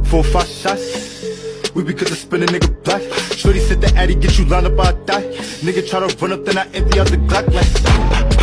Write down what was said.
4 or 5 shots. We be cause I spin a nigga black. Shorty said the addy get you lined up, I die. Nigga try to run up, then I empty out the Glock like